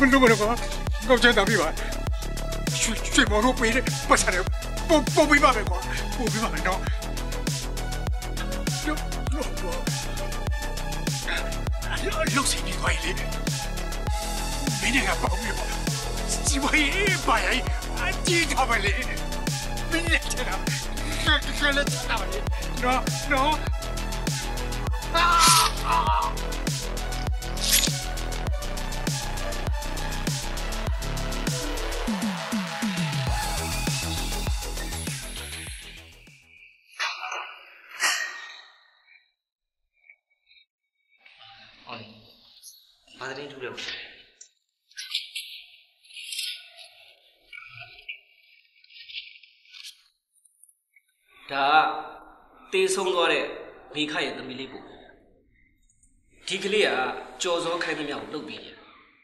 弄不了吧？我真打比吧，水毛都背的，不差点，包背吧呗，包背吧喏。六十米快哩，没那个包背吧？只会把人记他们哩，没人听他们，看了他们哩，喏。 ဘာသတင်းထူးလဲဒါတေးဆုံးသွားတဲ့မိခရဲ့သမီးလေးကိုဒီကလေးကကြော်စောခိုင်းသမျှကိုလုပ်ပြီးတယ်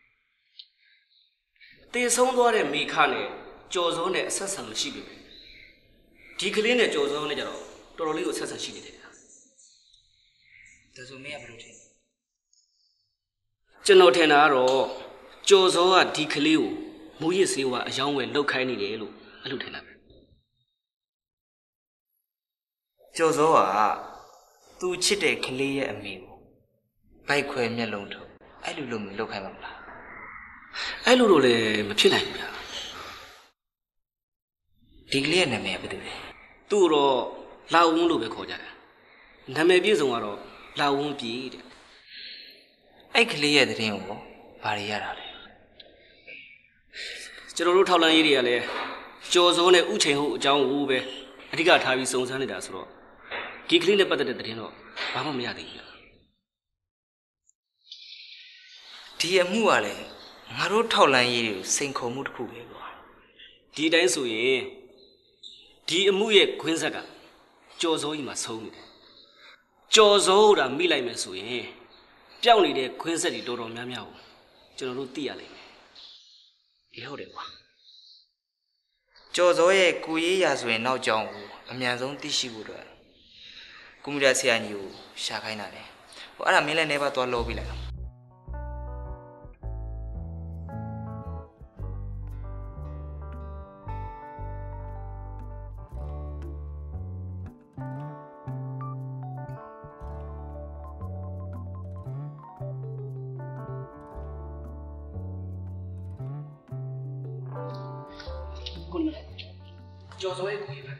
တေးဆုံးသွားတဲ့မိခနဲ့ကြော်စောနဲ့အဆက်ဆံမရှိဘူးဒီကလေးနဲ့ကြော်စောနဲ့ကြတော့တော်တော်လေးကိုဆက်ဆံရှိနေတယ်ဒါဆိုမင်းကဘယ်လိုထင်ကျွန်တော်ထင်တာကတော့ကြော်စောကဒီကလေးကိုမူရစ်စေဝါအယောင်းဝယ်လောက်ခိုင်းနေတယ်လို့အဲ့လိုထင်တာပဲကြော်စောကသူချစ်တဲ့ကလေးရဲ့အမေကိုဗိုက်ခွဲမျက်လုံးထုတ်အဲ့လိုလုပ်လောက်ခိုင်းမှာမလားအဲ့လိုတော့လည်းမဖြစ်နိုင်ဘူးဗျာဒီကလေးရဲ့နာမည်ကဘယ်သူလဲသူ့တော့လာဝန်းလို့ပဲခေါ်ကြတာနာမည်ပြည့်စုံကတော့လာဝန်းပြည်တဲ့အဲ့ကလေးရဲ့တဲ့ရင်ကိုဘာတွေရတာလဲကျွန်တော်တို့ထောက်လန်းရေးတွေကလည်းကြော်စိုးနဲ့ဥချိန်ဟုတ်အကြောင်းကိုပဲအဓိကထားပြီးစုံစမ်းနေတာဆိုတော့ဒီကလေးနဲ့ပတ်သက်တဲ့တဲ့ရင်တော့ဘာမှမရသေးဘူးဒီအမှုကလည်းငါတို့ထောက်လန်းရေးတွေကိုစိန်ခေါ်မှုတစ်ခုပဲကွာဒီတိုင်းဆိုရင်ဒီအမှုရဲ့ခွင်းဆက်ကကြော်စိုးကြီးမှာဆုံးနေတယ်ကြော်စိုးတာမိလိုက်မယ်ဆိုရင်ပျောက်နေတဲ့ခွင်းဆက်တွေတော်တော်များများကိုကျွန်တော်တို့သိရလိမ့်မယ်။ဒီဟုတ်တယ်ကွာ။ကျော်စောရဲ့ကိုရေးရာဆိုရင်နောက်ကြောင်းကိုအမြန်ဆုံးသိရှိဖို့အတွက်ကွန်ပျူတာဆရာကြီးကိုရှာခိုင်းတာလေ။ဟိုအဲ့ဒါမင်းလည်းနေပါသွားလောပြီးလိုက်အောင်ကျော်စောရဲ့ကိုရေးပါ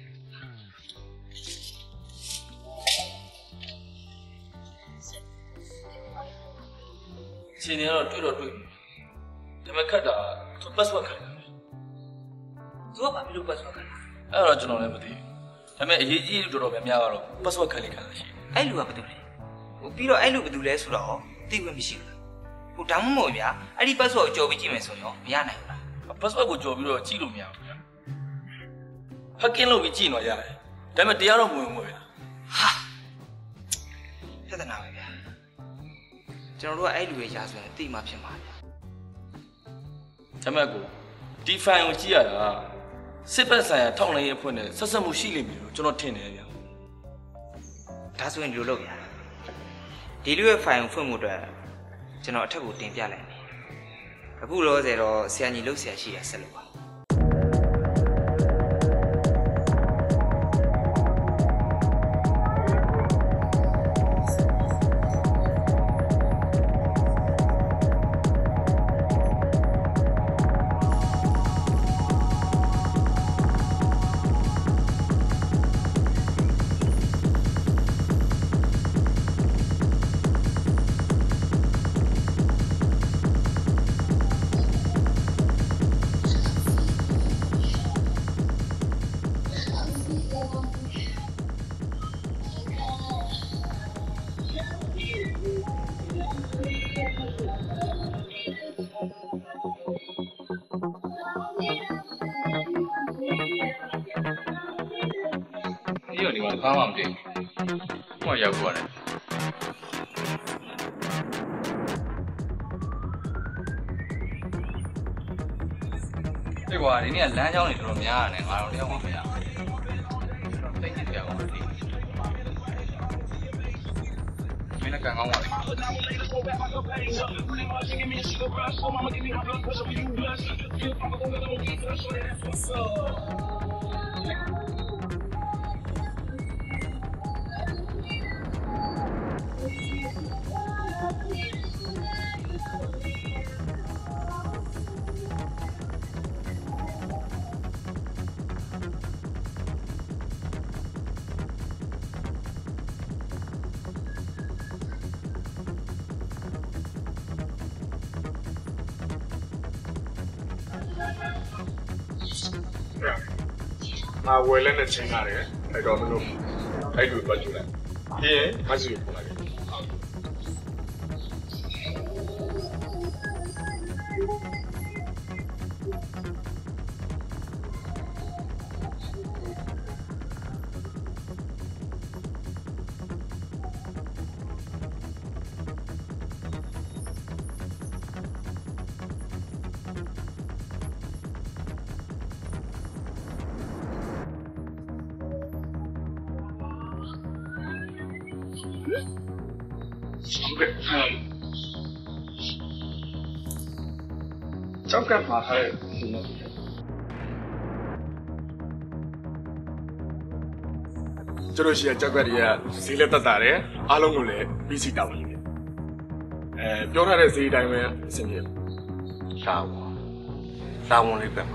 ရှင်နေတော့တွေ့ဒါပေမဲ့ခက်တာသူ password ခိုင်းတယ်သူကဘာဖြစ်လို့ password ခိုင်းလဲအဲ့တော့ကျွန်တော်လည်းမသိဘူးဒါပေမဲ့အရေးကြီးတော်တော်များများကတော့ password ခိုင်းလိုက်တာရှိအဲ့လူကဘာလုပ်လဲဟိုပြီးတော့အဲ့လူဘာလုပ်လဲဆိုတော့သိခွင့်မရှိဘူးဟိုဒါမှမဟုတ်ဗျာအဲ့ဒီ password ကိုကြော်ပြီးကြည့်မယ်ဆိုရင်မရနိုင်ဘူးလား password ကိုကြော်ပြီးတော့ကြည့်လို့မရဘူးဟက်ကင်းလုပ်ပြီးကြည့်တော့ရတယ်ဒါပေမဲ့တရားတော့မဝင်ဘူးဗျာဟာပြဿနာပဲဗျာကျွန်တော်တို့ကအဲ့လူရဲ့ရာဇဝင်အတိမဖြစ်မှာဗျာဒါပေမဲ့ကိုဒီ file ကိုကြည့်ရတာစစ်ပတ်ဆိုင်ရာထောက်လှမ်းရေးအဖွဲ့နဲ့ဆက်ဆက်မှုရှိလိမ့်မယ်လို့ကျွန်တော်ထင်တယ်ဗျာဒါဆိုရင်ဒီလိုလုပ်ဗျာဒီလူရဲ့ file ကိုဖွင့်ဖို့အတွက်ကျွန်တော်အထက်ကိုတင်ပြလိုက်မယ်အခုလောဆယ်တော့ဆရာကြီးလှုပ်ဆရာရှိရဆက်လို့ပါဘာမှမသိဘူး။ဟောရောက်သွားတယ်။ဒီကွာဒီနေ့ကလမ်းကြောင်းတွေတော်တော်များရတယ်ငါတို့တယောက်မှမရဘူး။တိတ်ကြည့်ကြအောင်မသိဘူး။မင်းလည်းကန်ကောင်းပါလေငါဝယ်လက်နဲ့ချင်းရတယ်အဲ့တော့မလို့အဲ့လိုပတ်ကြည့်လိုက်ပြီးရင်မဆီကိုပို့လိုက်ကြောက်ကပ်ပါထားတဲ့ဒီမှာကျွန်တော်ရှိတဲ့ကြောက်ကပ်တွေကဈေးလက်တက်တာတယ်အားလုံးကိုလည်းပြီးစီတောင်းနေတယ်ပြောထားတဲ့ဈေးအတိုင်းပဲအဆင်ပြေရှားပါလာဝန်လေးပဲပါ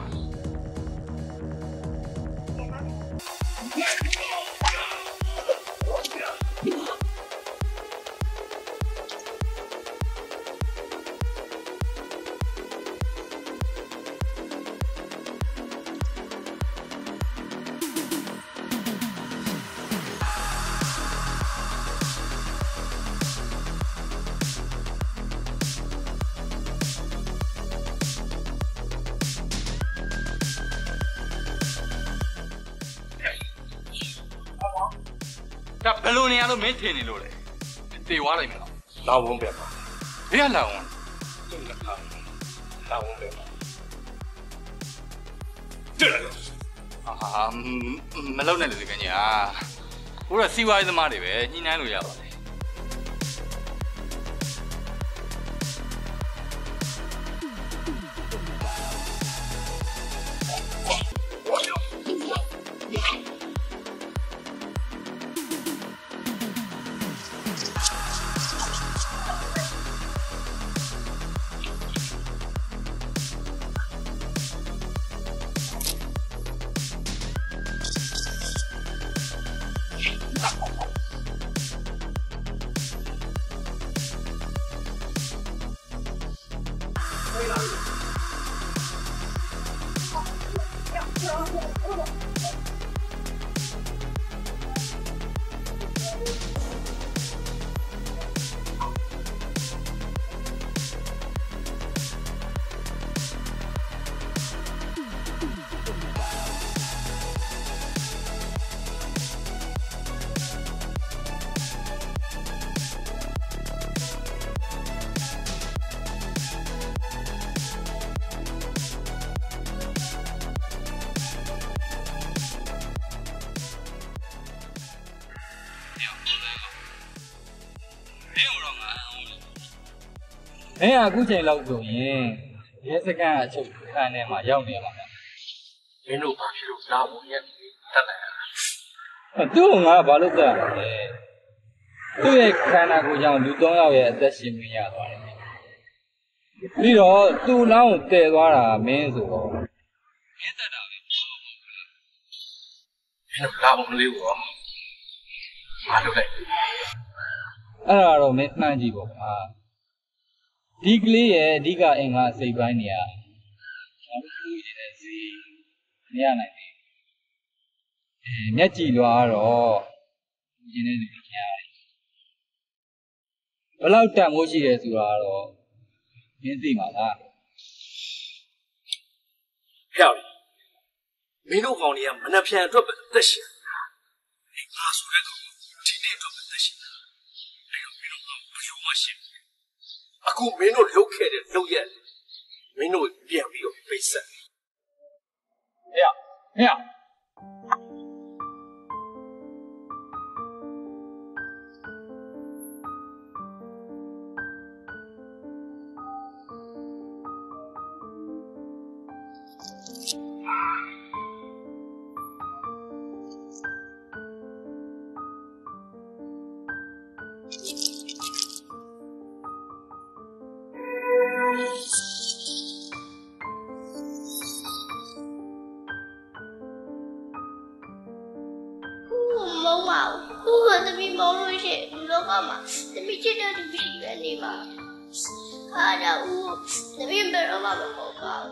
ဘယ်လိုနေရလို့မင်းထင်နေလို့လဲတေဝါလိုက်မလားလာဝန်ပဲပါဘယ်ကလာဝန်သူ့လက်ခါလာဝန်ပဲပါတဲ့ဟာမလုံနဲ့လေကညာဘိုးကစီဝိုင်းသမားတွေပဲညှိနှိုင်းလို့ရပါတယ်မင်းအခုချိန်လောက်ဆိုရင်ရဲစခန်းအချုပ်ခန်းထဲမှာရောက်နေမှာဗျမင်းတို့ဘာဖြစ်လို့လာဖို့ရက်တက်လိုက်တာသူ့ကိုငါဘာလို့တက်ရလဲသူ့ရဲ့ခန္ဓာကိုယ်ကြောင့်လူ၃ယောက်ရဲ့အသက်ရှင်မရသွားတယ်ပြီးတော့သူ့လောင်းကိုတည်သွားတာမင်းဆိုတော့မင်းတက်တာပဲမင်းတို့လာဖို့မလေးဘူးရောငါလုပ်လိုက်အဲ့ဒါတော့မင်းနှမ်းကြည့်ပေါ့ကွာဒီကလေးရဲ့အဓိကအင်္ဂါစိတ်ပိုင်းနေရကျွန်တော်တို့နေတဲ့စီမရနိုင်ဘူးမျက်ကြည်လွားတော့ကျင်းနေတယ်ခင်ဗျာဘယ်လောက်တန်မိုးရှိတယ်ဆိုတာတော့မင်းသိမှာလားဖျောက်မင်းတို့ကောင်တွေကမနှက်ဖြန်အတွက်ပဲသက်ရှင်ငါဆိုတဲ့ကောင်ဒီနေ့အတွက်ပဲသက်ရှင်အဲ့တော့မင်းတို့ကဘယ်လိုမှရှိအခုမင်းတို့လုပ်ခဲ့တဲ့လုပ်ရက်မင်းတို့ပြန်ပြီးတော့ပိတ်ဆက်ဟဲ့ဟဲ့ပါဘူးကိုသမီးမောင်းလို့ရှိရင်ဒီလောကမှာသမီးချစ်တဲ့သူမရှိပဲနေပါအားကြောင့်သမီးဘယ်တော့မှမဟုတ်ပါဘူး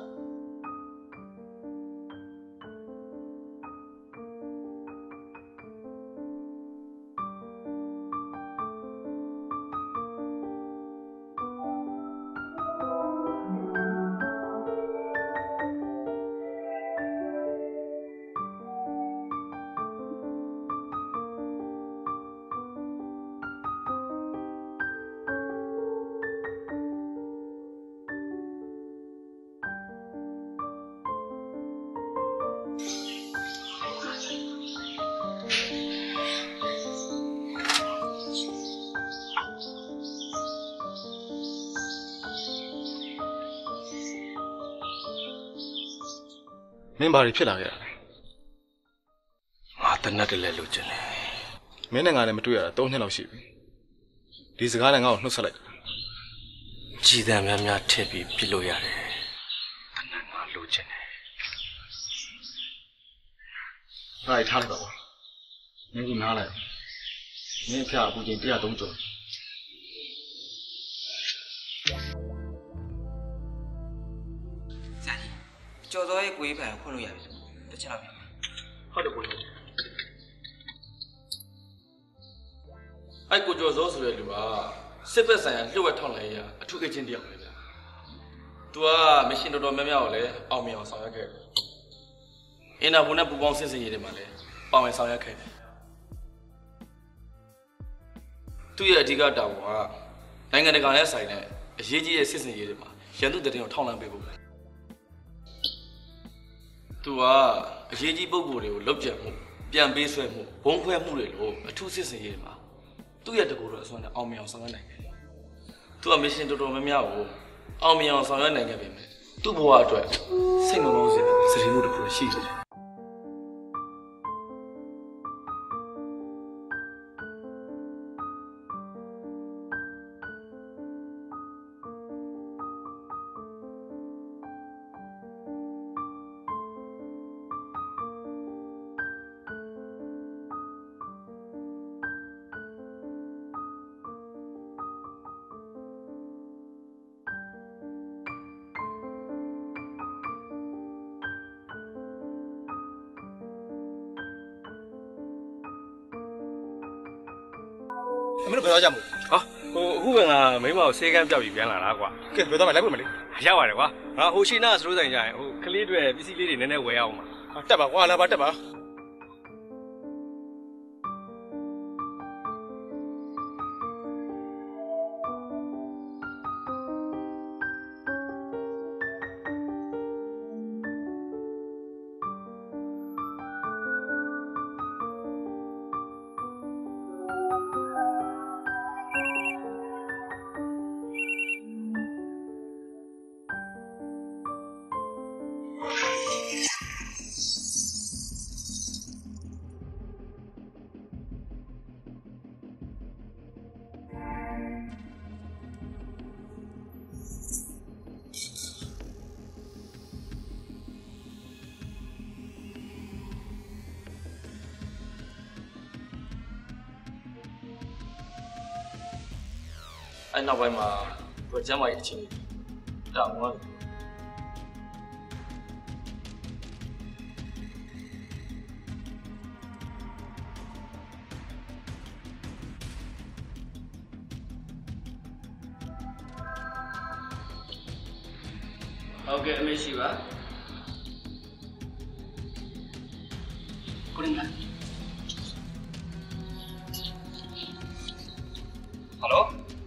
မင်းဘာတွေဖြစ်လာခဲ့တာလဲငါတနတ်တလဲလို့ကျင်တယ်မင်းနဲ့ငါလည်းမတွေ့ရတာ3နှစ်လောက်ရှိပြီဒီစကားနဲ့ငါ့ကိုနှုတ်ဆက်လိုက်ကြည်တံများများထည့်ပြီးပြလို့ရတယ်တနတ်ငါလို့ကျင်တယ်ငါ့ထားလိုက်ပါကွာမင်းကနားလိုက်မင်းအဖျားအခုချိန်103ကျော်ကျော်စောရဲ့ကိုယ်ဖန်ဖွင့်လို့ရပြီတချင်တော့ပြီဟုတ်တယ်ကိုယ်အဲ့ကိုကျော်စောဆိုတဲ့လူကစစ်ဘက်ဆိုင်ရာလှုပ်ဝက်ထောက်လိုက်ရအထူးအချင်းတယောက်ပဲဗျာ။ तू ကမရှင်တော်တော်များများကိုလည်းအောင်မြင်အောင်ဆောင်ရွက်ခဲ့တယ်။အင်တာဘူနဲ့ပူပေါင်းစစ်စင်ရေးတွေမှာလည်းပါဝင်ဆောင်ရွက်ခဲ့တယ်။သူ့ရဲ့အဓိကတာဝန်ကနိုင်ငံတကာနဲ့ဆိုင်တဲ့အရေးကြီးတဲ့စစ်စင်ရေးတွေမှာရန်သူတရင်ကိုထောက်လှမ်းပေးဖို့ပဲ။သူကအရေးကြီးပုံစံတွေကိုလုတ်ပြတ်မှုပြန်ပေးဆွဲမှုဘုံခွဲမှုတွေလို့အထူးစစ်စင်ရေးတွေမှာသူ့ရဲ့တကူတော်အစွမ်းနဲ့အောင်မြင်အောင်ဆောင်ရွက်နိုင်တယ်။သူကမရှင်တော်တော်များများကိုအောင်မြင်အောင်ဆောင်ရွက်နိုင်ခဲ့ပေမဲ့သူ့ဘဝအတွက်စိတ်မကောင်းစရာစရိမှုတစ်ခုရှိတယ်။မင်းတို့ဘယ်တော့ကြမို့ဟာဟိုအခုကငါမိမကိုဆေးကန်းပြောက်ပြီးပြန်လာတာကွာကဲဘယ်တော့မှလိုက်ဖို့မလေးရောက်ပါတယ်ကွာငါဟိုရှိနာစရိုးဆိုင်ကြရင်ဟိုကလေးတွေပစ္စည်းလေးတွေနည်းနည်းဝယ်အောင်ပါတက်ပါကွာလာပါတက်ပါအဲ့နောက်ပိုင်းမှာသူကျမ်းမာရေးအချင်းတာဝန်ဟုတ်ကဲ့အမေရှိပါကိုရင်းလားဟယ်လို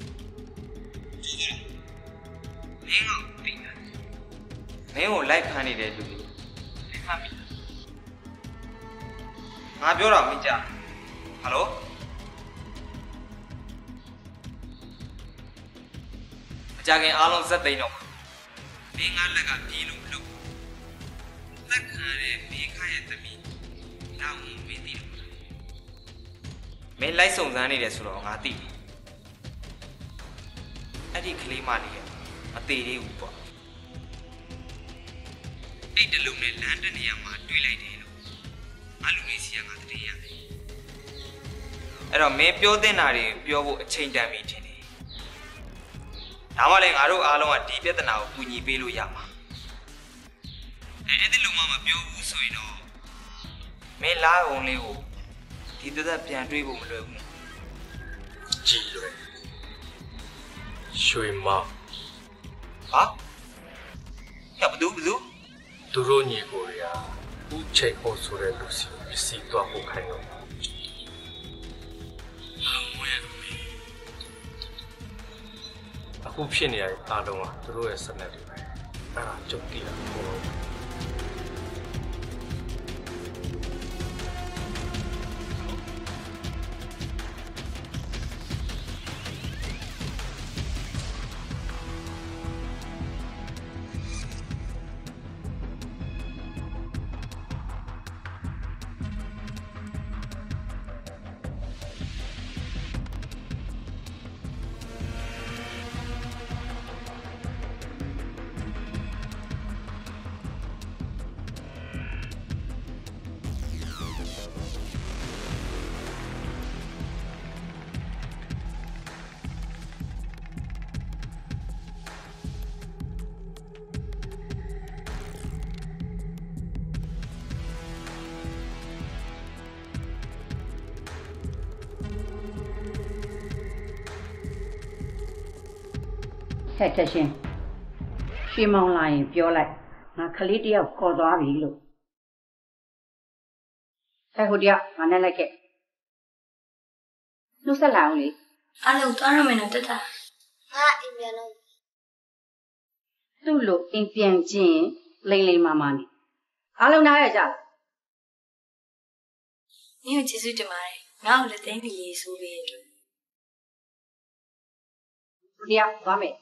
မင်းကိုလိုက်ဖမ်းနေတဲ့လူတွေလိုက်ဖမ်းပြီငါပြောတာမင်းကြားဟယ်လိုအကြခင်အားလုံးဇက်သိန်းတော့မင်းငါလက်ကပြေးလို့မလုပ်လက်ခံရတဲ့မိခရဲ့သမီးနောက်မင်းသိတယ်မင်းလိုက်စုံစမ်းနေတယ်ဆိုတော့ငါသိတယ်အဲ့ဒီကလေးမလေးအသေးလေးဘူးပေါ့အဲ့တလုံးနဲ့လမ်းတနေရာမှာတွေ့လိုက်တယ်လို့အလူလေးစီကငါတည်ရတယ်အဲ့တော့မင်းပြောတဲ့နာတွေပြောဖို့အချိန်တန်ပြီထင်တယ်ဒါမှလည်းငါတို့အားလုံးကဒီပြဿနာကိုကူညီပေးလို့ရမှာအဲ့ဒီလိုမှမပြောဘူးဆိုရင်တော့မင်းလာအောင်လေးကိုဒီသက်ပြန်တွေးဖို့မလွယ်ဘူးကြည်လွယ်ရွှေမောင်ဟာရဘသူသူတို့ညီကိုတွေကဦးချိန်ဟောဆိုတဲ့လူစီပစ္စည်းသွားဖို့ခိုင်းတော့အခုဖြစ်နေရတဲ့အားလုံးကသူတို့ရဲ့စနစ်တွေပဲအဲ့ဒါကြုတ်တိတာပေါ့ဟဲ့တက်ရှင်ရွှေမောင်လာရင်ပြောလိုက်ငါခလေးတယောက်ခေါ်သွားပြီလို့ဟဲ့ဟိုတယောက်ငါနဲ့လိုက်ခဲ့နှုတ်ဆက်လာအောင်လေအားလုံးသွားရမယ်နော်တက်တာငါအိမ်ပြန်တော့သူ့လိုအိမ်ပြန်ခြင်းလိမ့်လိမ့်မာမာနေအားလုံးနားရကြလားမင်းကိုကျေးဇူးတင်ပါတယ်ငါ့ကိုလည်းသိမ်းပြီလေးဆိုပြီးလို့ဟိုတယောက်သွားမယ်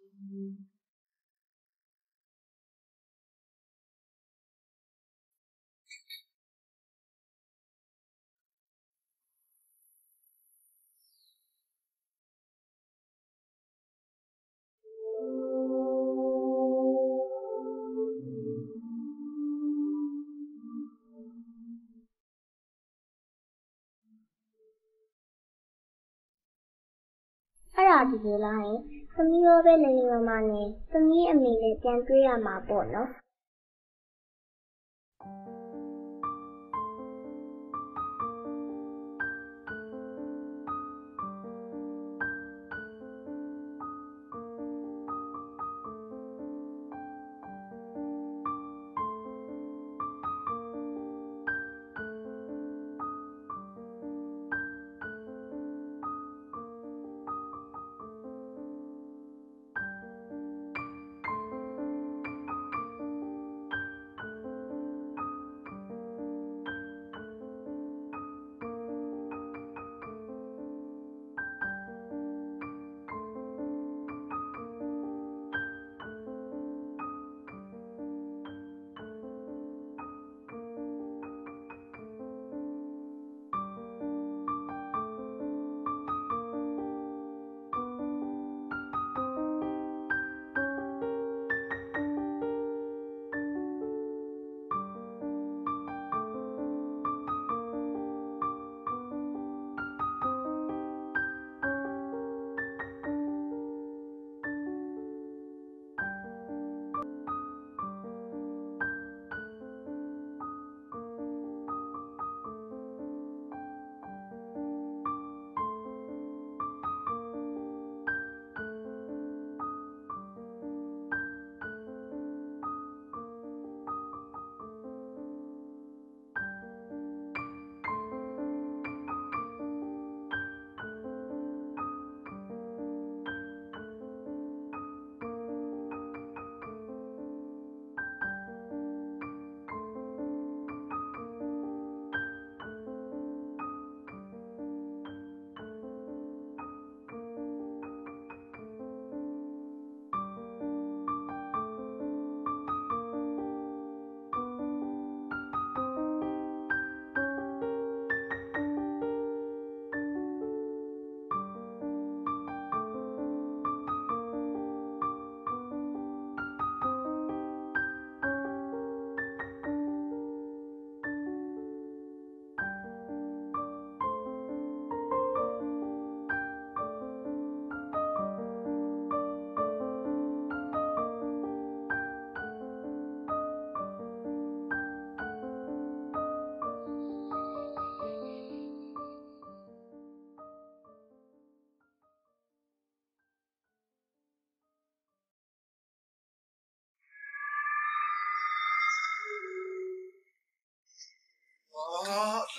အဲ့ဒါဒီလိုလားရင်သမီးရောပဲနေနေမနဲ့သမီးအမေလည်းပြန်တွေ့ရမှာပေါ့နော်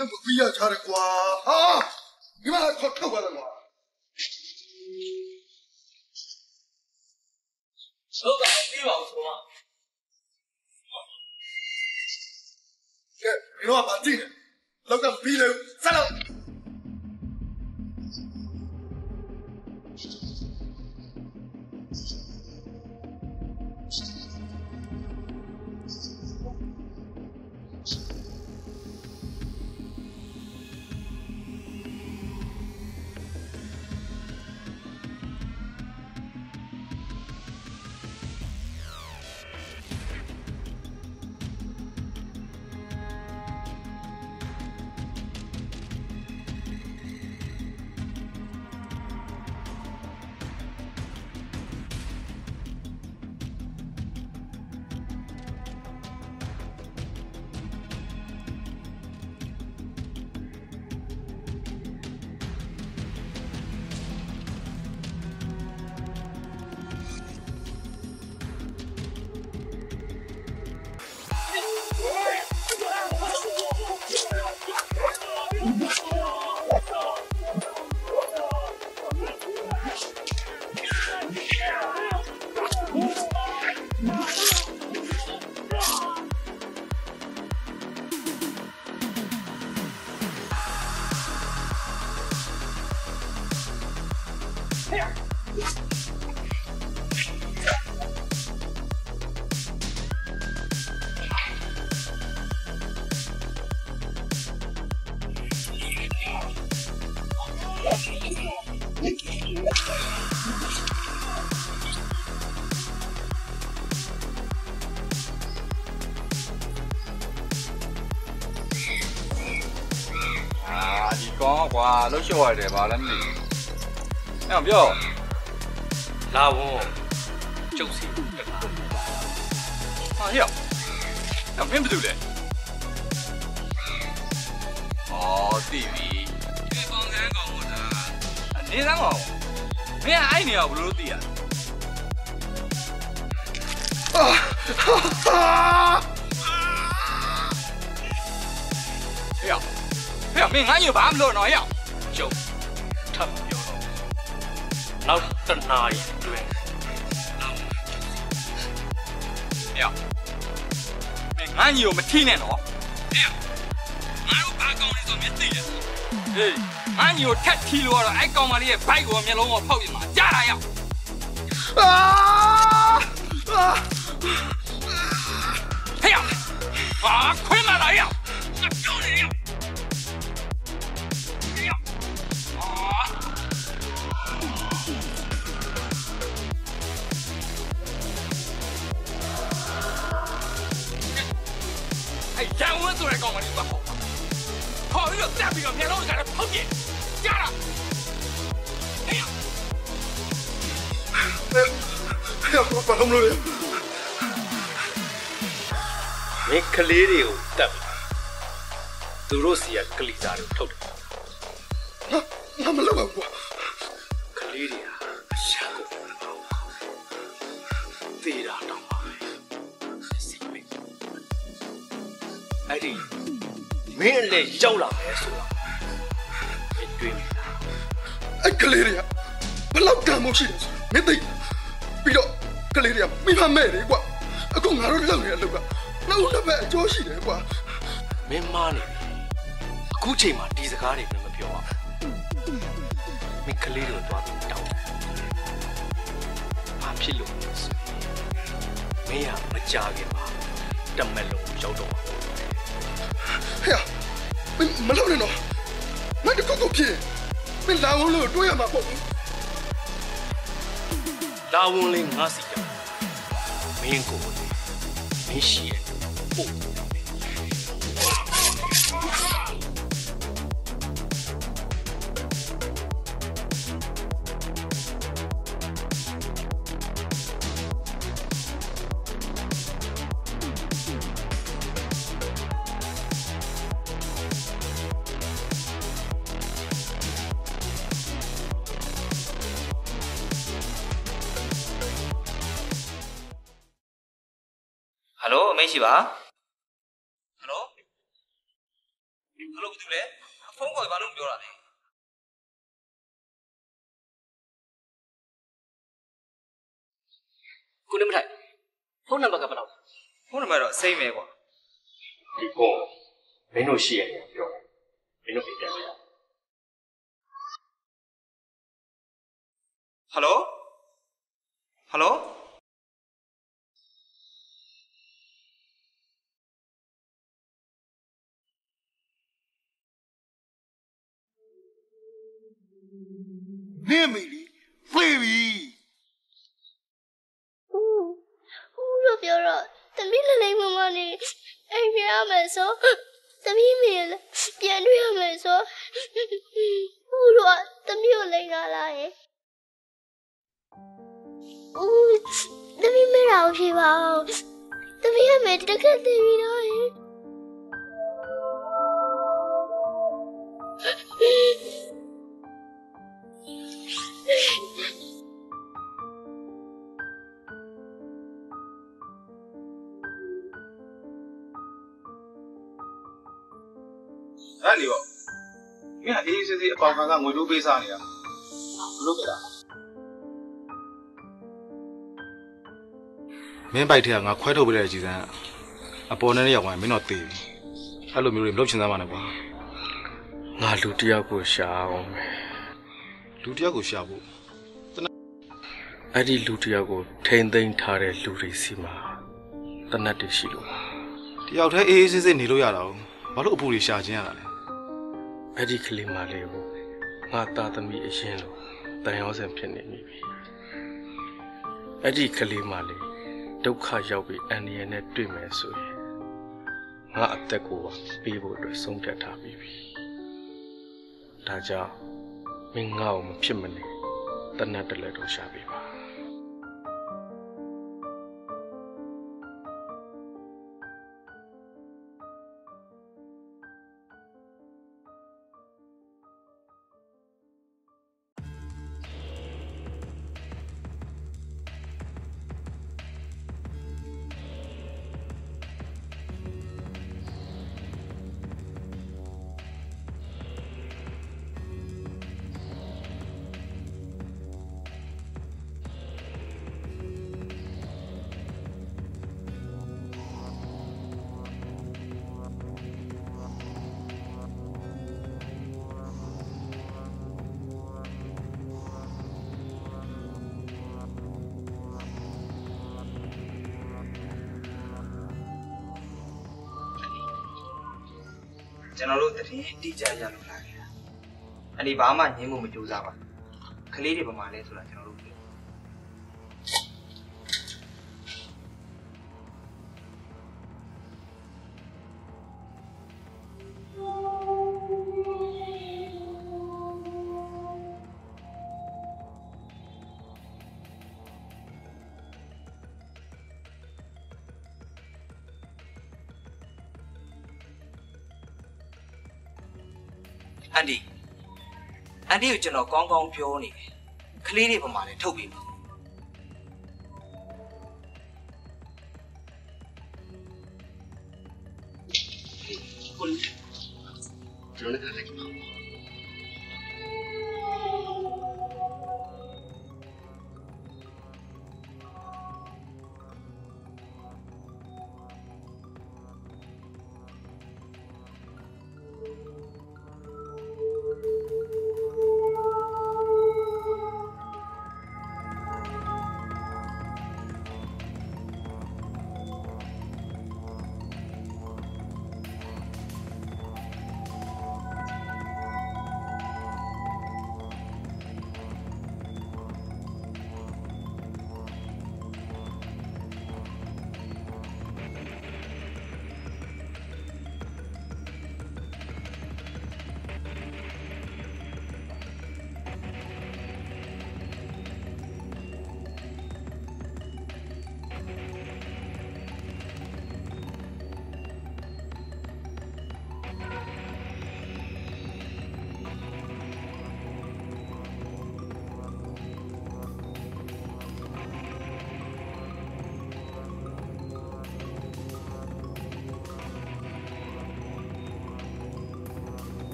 那不必要查的瓜啊！你妈偷过来吗？ 老板，你往说嘛？ 你话把进来，老板逼了，再了。 哇，都小孩的吧，那么的，那不要， 拉我，就是， 哎呀，那偏不对嘞，哦，弟弟，你帮人讲我的，你讲我，你爱你啊，不如弟啊，哎呀。哎呀，没俺有办不了那样， 就他们有了，老在哪里对？ 哎呀，没俺有没听见喏？哎呀，俺有把讲的说没对的，哎，俺有太听了了，爱讲嘛哩，白个面老我跑的嘛，假来呀！哎呀，快嘛来呀！我叫你呀！让我做来讲嘛，你不好，好有再比个面老在那跑的，假了。哎呀， 哎呀，我把他们了。 你可怜的哦，对吧？都罗西亚可怜家的偷的。 那么了吧我？ 可怜的呀，下个对了，当妈的，是没。哎弟，没人来招了没说了，没对没啦。 哎，可怜的呀，不老干冇事的，没对。比如可怜的呀，没怕咩的啩？阿公我都冷嘅冷啊，那我那邊做事的啩？ မင်းမားနေပြီအခုချိန်မှာဒီစကားတွေလည်းမပြောအောင်မင်းကလေးတို့သွားပြီးတောင်းတယ်ဘာဖြစ်လို့လဲဆိုမင်းကမကြခင်ပါတမက်လုံးရောက်တော့ဟဲ့မလုပ်နဲ့တော့ငါတခုခုဖြစ်မင်းလာဝန်လို့တွေးရမှာပေါ့လာဝန်လေးငါစီရမင်းကိုမင်းရှိရဲ့ပို့ဟယ်လိုအမေရှိပါဟယ်လိုလို့ဘူးလေဖုန်းခေါ်ဘာလို့မပြောတာလဲကိုနေမထိုင်ဖုန်းနံပါတ်ကဘယ်လောက်ဖုန်းနံပါတ်တော့အစိမ့်ပဲကွာဒီဖုန်းမင်းတို့ရှိရတယ်ပြောတယ်မင်းတို့ပြန်ပြန်ရဟယ်လိုဟယ်လိုနေမီလီဖေးပြီဦးလို့ပြောတော့သမီးလေးမမနေအိမ်ပြန်ရမယ်ဆိုသမီးမေလည်းပြန်တွေ့ရမယ်ဆိုဦးလို့သမီးကိုလိန်လာလားရဲ့ဦးသမီးမေတော့ဖြေပါအောင်သမီးရဲ့မေတကယ်သိပြီတော့ရဲ့အဲ့ဒီပေါ့မင်းအေးစစ်စစ်အပေါင်ခံကငွေတိုးပေးစားနေတာဘလို့ကြတာမင်းပိုက်ထဲကငါခွဲထုတ်ပေးတဲ့ကြည်စမ်းအပေါ်နဲ့ရောက်သွားမင်းတော့သေပြီအဲ့လိုမျိုးတွေမလုပ်ချင်သားပါနဲ့ကွာငါလူတယောက်ကိုရှာအောင်မယ်လူတယောက်ကိုရှာဖို့အဲ့ဒီလူတယောက်ကိုထိန်သိမ်းထားတဲ့လူတွေစီမှာတနတ်တွေရှိလို့တယောက်တည်းအေးစစ်စစ်နေလို့ရတာဘာလို့အပူတွေရှာခြင်းရတာလဲအဲ့ဒီကလေးမလေးကိုငါသားသမီးအရင်လိုတန်ရောစံဖြစ်နေပြီအဲ့ဒီကလေးမလေးဒုက္ခရောက်ပြီးအန္တရာယ်နဲ့တွေ့မယ်ဆိုရင်ငါအသက်ကိုပေးဖို့အတွက်ဆုံးဖြတ်ထားပြီးပြီဒါကြောင့်မင်းငါ့ကိုမဖြစ်မနေတနတ်တလက်တော့ရှာပေးပါကျွန်တော်တို့တတိတိကျရလို့လာခဲ့တာအဲ့ဒီဘာမှငြင်းမှုမကြိုးစားပါကလေးတွေပမာလဲဆိုတာကျွန်တော်တို့အန်ဒီကိုကျွန်တော်ကောင်းကောင်းပြောနေတယ်ကလေးတွေပမာလဲထုတ်ပြီးပါကိုကျွန်တော်လည်းလိုက်ပါ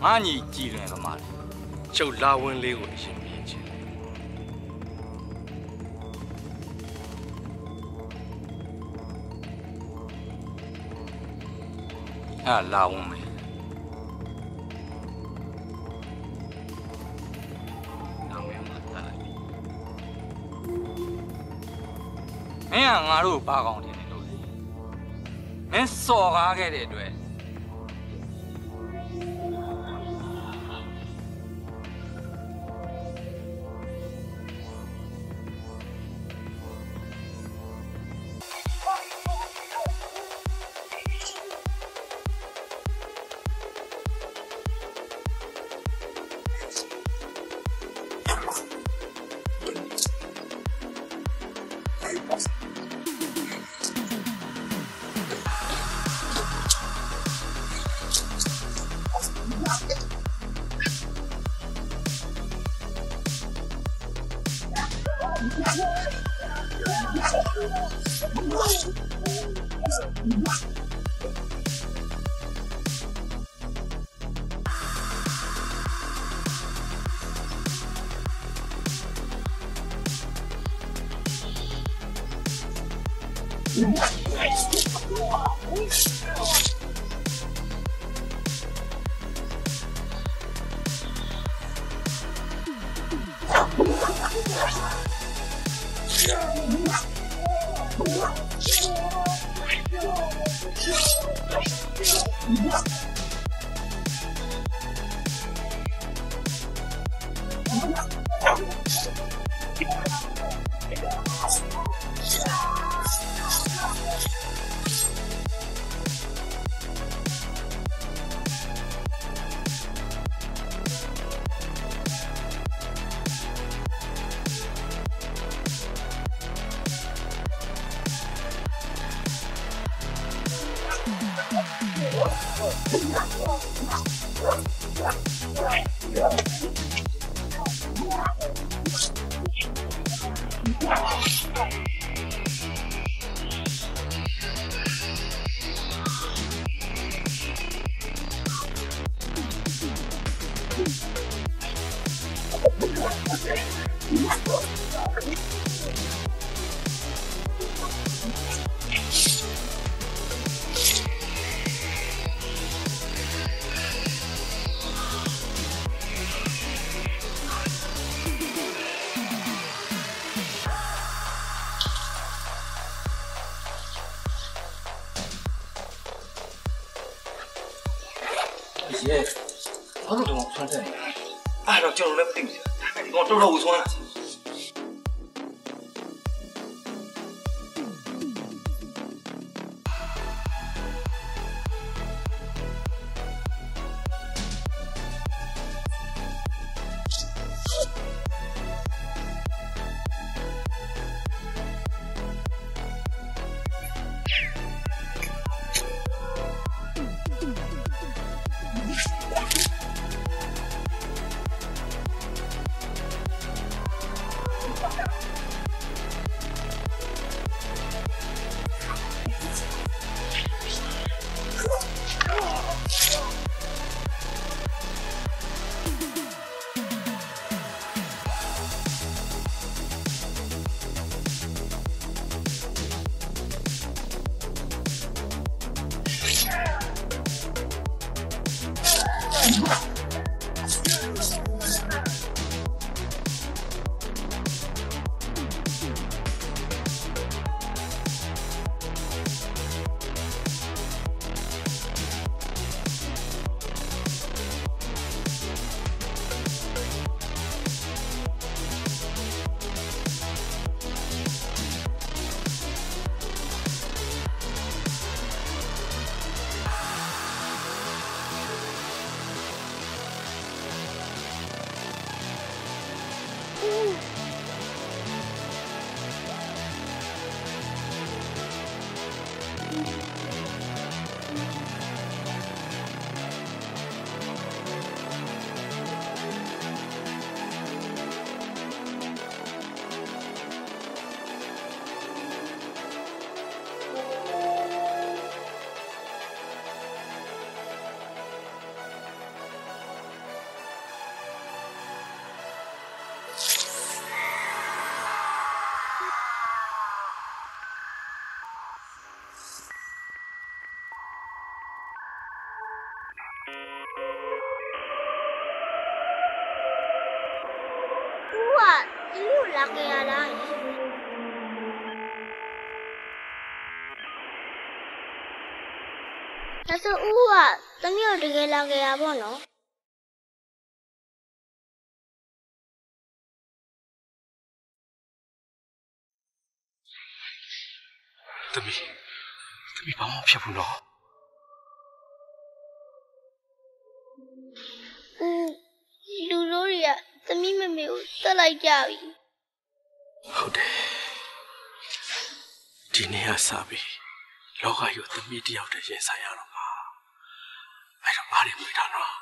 ငါညီကြည်လွင်သမားလေကျုပ်လာဝင်လေးကိုအရင်မြင်ချင်တယ်အဲ့လာဝင်မယ်နောက်မယ်မှာတာလိုက်မင်းကငါတို့ဘာကောင်းထင်တယ်လို့လေမင်းစော်ကားခဲ့တဲ့အတွက်耶，ဘာလို့တော့ဆွမ်းတယ်အဲ့တော့ကျွန်တော်လည်းမသိဘူးဒါပေမဲ့ဒီကောင်တော်တော်ကိုဆွမ်းတာ你又来给俺了？那是我怎么又这个来给俺不呢？ သမီးဘာမှဖြစ်ဘူးနော်လူတို့တွေကသမီးမမေကိုတတ်လိုက်ကြပြီဟုတ်တယ်ဒီနေ့ကစပြီးလောကကြီးကိုသမီးတယောက်တည်းရင်ဆိုင်ရတော့မှာအဲ့တော့အားရမိတာနော်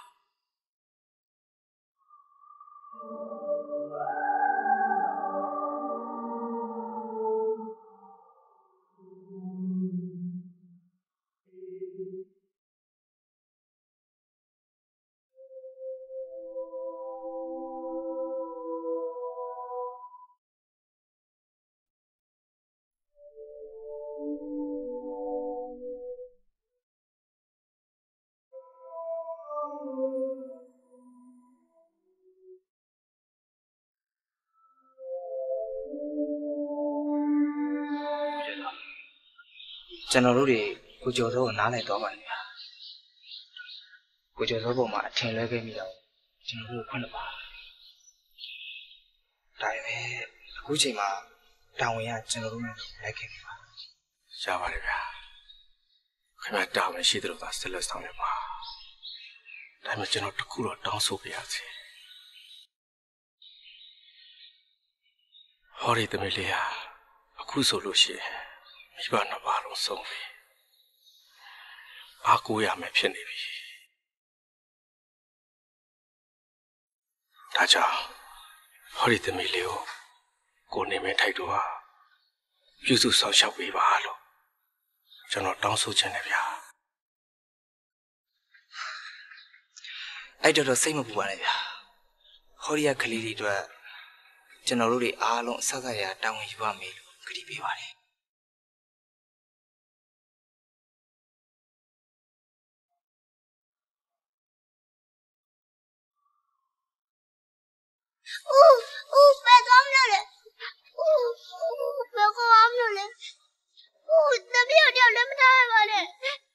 ကျွန်တော်တို့တွေကိုကျော်စောကိုနားလည်တော့ပါလေကိုကျော်စောပေါ်မှာအထင်လွဲခဲ့မိတော့ကျွန်တော်တို့ခွင့်လို့ပါဒါပေမဲ့အခုချိန်မှာတာဝန်ကကျွန်တော်တို့နဲ့လိုက်ခဲ့ပြီပါရပါတယ်ဗျာခင်ဗျာတာဝန်ရှိတယ်လို့သာဆက်လက်ဆောင်ရပါဒါပေမဲ့ကျွန်တော်တခုတော့တောင်းဆိုပြရစီဟောဒီသမီးလေးဟာအခုဆိုလို့ရှိရင်မိဘနှစ်ပါးလုံးဆုံးပြီအားကိုးရမယ်ဖြစ်နေပြီဒါကြောင့်ဟောဒီသမီးလေးကိုနေမထိုက်တော့ပြုစုဆောင်ရှောက်ပေးပါလို့ကျွန်တော်တောင်းဆိုချင်တယ်ဗျာအဲ့တော့စိတ်မပူပါနဲ့ဗျာဟောဒီကကလေးတွေအတွက်ကျွန်တော်တို့တွေအားလုံးအဆက်ဆက်ရတောင်းဝင်ယူရမယ်လို့ကတိပေးပါတယ်别搞我了！别搞我了！咱们要叫人们打吧嘞！